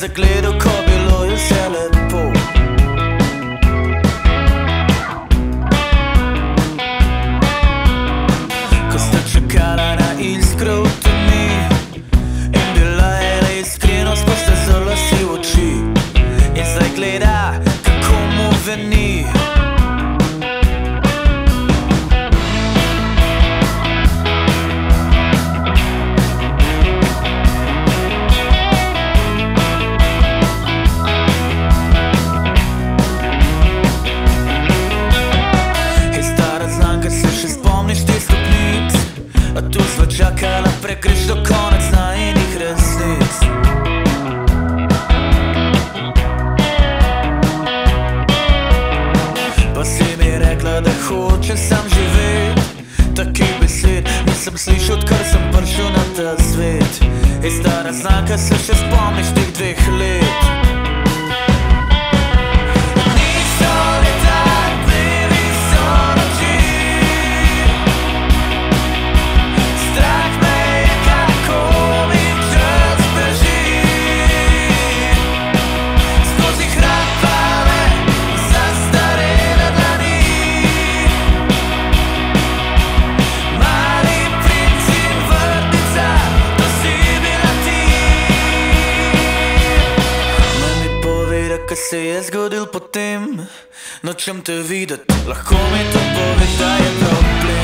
zagledal, ko bilo je vse lepo. Ko sta čakala na iskro v temi in bila je le iskrenost, ko sta so lasi v oči. In zdaj gleda, kako mu veni. A tu sva čakala prekriž do konec najinih resnic. Pa si mi rekla, da hoče sam živet. Takih besed nisem slišal, odkar sem prišel na ta svet. In stara znanka, se še spomniš teh 2 let. Kaj se je zgodil potem, nočem te videt, lahko mi to pove, da je problem.